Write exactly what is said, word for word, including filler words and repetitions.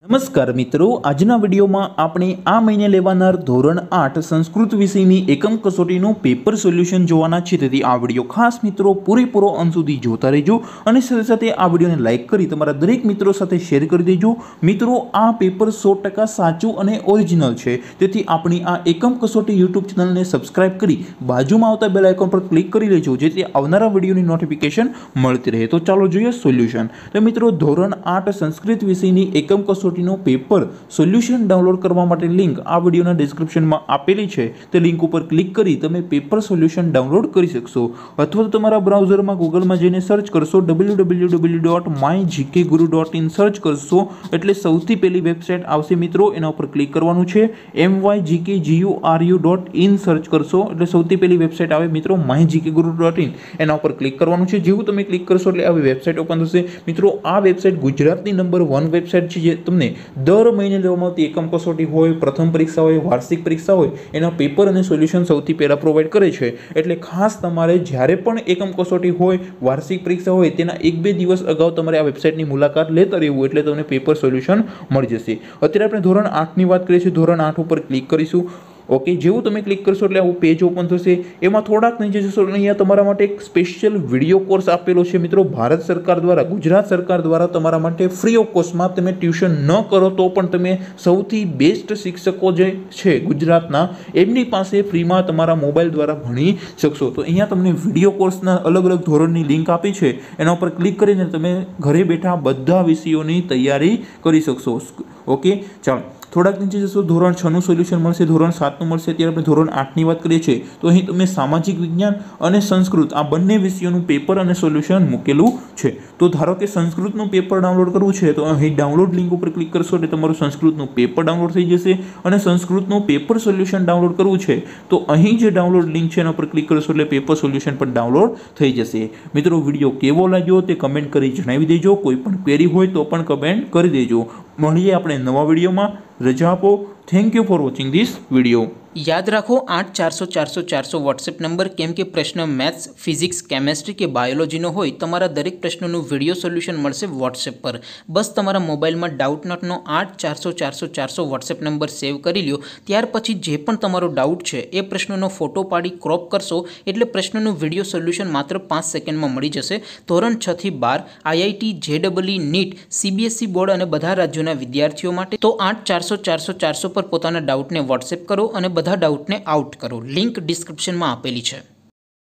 નમસ્કાર મિત્રો, આજના વિડીયોમાં આપણે આ મહિને લેવાનાર ધોરણ આઠ સંસ્કૃત વિષયની એકમ કસોટીનું પેપર સોલ્યુશન જોવાના છે। તેથી આ વિડીયો ખાસ મિત્રો પૂરેપૂરો અંત સુધી જોતા રહેજો અને સાથે સાથે આ વિડીયોને લાઇક કરી તમારા દરેક મિત્રો સાથે શેર કરી દેજો। મિત્રો, આ પેપર સો ટકા સાચું અને ઓરિજિનલ છે, તેથી આપણી આ એકમ કસોટી યુટ્યુબ ચેનલને સબસ્ક્રાઇબ કરી બાજુમાં આવતા બેલ આઇકોન પર ક્લિક કરી લેજો, જેથી આવનારા વિડીયોની નોટિફિકેશન મળતી રહે। તો ચાલો જોઈએ સોલ્યુશન। તો મિત્રો, ધોરણ આઠ સંસ્કૃત વિષયની એકમ કસોટી પેપર સોલ્યુશન ડાઉનલોડ કરવા માટે લિંક આ વિડીયોના ડિસ્ક્રિપ્શનમાં આપેલી છે। તે લિંક ઉપર ક્લિક કરી તમે પેપર સોલ્યુશન ડાઉનલોડ કરી શકશો, અથવા તો તમારા બ્રાઉઝરમાં ગૂગલમાં જઈને સર્ચ કરશો W W W dot my GK guru dot in search કરશો એટલે સૌથી પહેલી વેબસાઇટ આવશે મિત્રો, એના ઉપર ક્લિક કરવાનું છે। M Y GK G U R U in search કરશો એટલે સૌથી પહેલી વેબસાઇટ આવે મિત્રો my GK guru dot in, એના ઉપર ક્લિક કરવાનું છે। જેવું તમે ક્લિક કરશો એટલે આવી વેબસાઇટ ઓપન થશે। મિત્રો, આ વેબસાઇટ ગુજરાતની નંબર વન વેબસાઇટ છે, જે તમને દર મહિને લેવામાં આવતી એકમ કસોટી હોય, પ્રથમ પરીક્ષા હોય, વાર્ષિક પરીક્ષા હોય, એના પેપર અને સોલ્યુશન સૌથી પહેલા પ્રોવાઈડ કરે છે। એટલે ખાસ તમારે જ્યારે પણ એકમ કસોટી હોય, વાર્ષિક પરીક્ષા હોય, તેના એક બે દિવસ અગાઉ તમારે આ વેબસાઇટની મુલાકાત લેતા રહેવું, એટલે તમને પેપર સોલ્યુશન મળી જશે। અત્યારે આપણે ધોરણ આઠની વાત કરીએ છીએ, ધોરણ આઠ ઉપર ક્લિક કરીશું। ઓકે, જેવું તમે ક્લિક કરશો એટલે આવું પેજ ઓપન થશે। એમાં થોડાક નીચે જશો, અહીંયા તમારા માટે એક સ્પેશિયલ વિડીયો કોર્સ આપેલો છે મિત્રો, ભારત સરકાર દ્વારા, ગુજરાત સરકાર દ્વારા તમારા માટે ફ્રી ઓફ કોસ્ટમાં, તમે ટ્યુશન ન કરો તો પણ તમે સૌથી બેસ્ટ શિક્ષકો જે છે ગુજરાતના, એમની પાસે ફ્રીમાં તમારા મોબાઈલ દ્વારા ભણી શકશો। તો અહીંયા તમને વિડીયો કોર્સના અલગ અલગ ધોરણની લિંક આપી છે, એના ઉપર ક્લિક કરીને તમે ઘરે બેઠા બધા વિષયોની તૈયારી કરી શકશો। ઓકે, ચાલો થોડાક નીચે જશો, ધોરણ છ નું સોલ્યુશન મળશે, ધોરણ સાત નું મળશે। ત્યારે આપણે ધોરણ આઠ ની વાત કરીએ છીએ, તો અહીં તમે સામાજિક વિજ્ઞાન અને સંસ્કૃત આ બંને વિષયોનું પેપર અને સોલ્યુશન મૂકેલું છે। તો ધારો કે સંસ્કૃતનું પેપર ડાઉનલોડ કરવું છે, તો અહીં ડાઉનલોડ લિંક ઉપર ક્લિક કરશો એટલે તમારું સંસ્કૃતનું પેપર ડાઉનલોડ થઈ જશે, અને સંસ્કૃતનું પેપર સોલ્યુશન ડાઉનલોડ કરવું છે તો અહીં જે ડાઉનલોડ લિંક છે એના ઉપર ક્લિક કરશો એટલે પેપર સોલ્યુશન પણ ડાઉનલોડ થઈ જશે। મિત્રો, વિડીયો કેવો લાગ્યો તે કમેન્ટ કરી જણાવી દેજો, કોઈ પણ ક્વેરી હોય તો પણ કમેન્ટ કરી દેજો। મળીએ આપણે નવા વિડીયોમાં, રજા આપો। Thank you for watching this video. યાદ રાખો આઠ ચારસો ચારસો ચારસો વોટ્સએપ નંબર, કેમ કે પ્રશ્ન મેથ્સ, ફિઝિક્સ, કેમેસ્ટ્રી કે બાયોલોજીનો હોય, તમારા દરેક પ્રશ્નોનું વિડીયો સોલ્યુશન મળશે વોટ્સએપ પર। બસ તમારા મોબાઈલમાં ડાઉટ નોટનો આઠ ચારસો ચારસો ચારસો વોટ્સએપ નંબર સેવ કરી લ્યો। ત્યાર પછી જે પણ તમારો ડાઉટ છે એ પ્રશ્નનો ફોટો પાડી ક્રોપ કરશો એટલે પ્રશ્નનું વિડીયો સોલ્યુશન માત્ર પાંચ સેકન્ડમાં મળી જશે। ધોરણ છ થી બાર, આઈઆઈટી, જેડબલઈ, નીટ, સીબીએસઈ બોર્ડ અને બધા રાજ્યોના વિદ્યાર્થીઓ માટે તો આઠ ચારસો ચારસો ચારસો પર પોતાના ડાઉટને વોટ્સએપ કરો અને બધા ડાઉટને આઉટ કરો। લિંક ડિસ્ક્રિપ્શનમાં આપેલી છે।